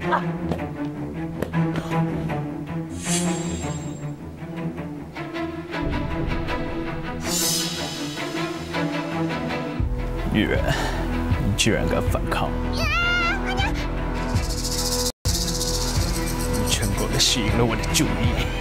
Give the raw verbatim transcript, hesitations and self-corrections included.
女人，你居然敢反抗！你成功的吸引了我的注意。